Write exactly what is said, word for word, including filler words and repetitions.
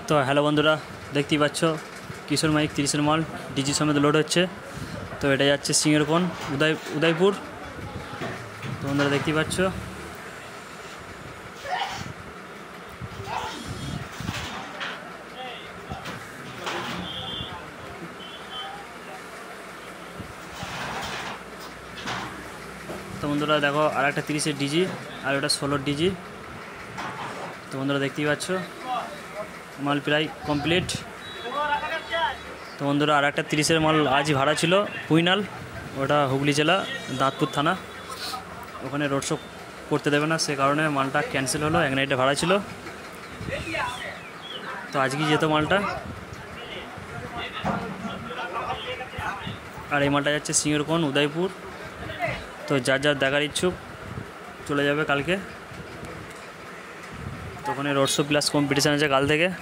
তো হ্যালো বন্ধুরা, দেখতেই পাচ্ছ কিশোর মাইক তিরিশের মাল ডিজি সমেত লোড হচ্ছে। তো এটা যাচ্ছে সিঙ্গেরকোণ উদয় উদয়পুর। তো বন্ধুরা দেখতেই পাচ্ছ তো বন্ধুরা দেখো আর একটা তিরিশের ডিজি আর ওটা ষোলোর ডিজি। তো বন্ধুরা দেখতেই পাচ্ছ মাল প্রায় কমপ্লিট। তো বন্ধুরা আর একটা তিরিশের মাল আজই ভাড়া ছিল পুইনাল, ওটা হুগলি জেলা দাঁতপুর থানা, ওখানে রোড শো করতে দেবে না, সে কারণে মালটা ক্যান্সেল হলো। এক নাইটে ভাড়া ছিল, তো আজকেই যেত মালটা। আর এই মালটা যাচ্ছে সিঙ্গেরকোণ উদয়পুর। তো যার যার দেখার ইচ্ছুক চলে যাবে কালকে। তো ওখানে রোড শো প্লাস কম্পিটিশান আছে কাল থেকে।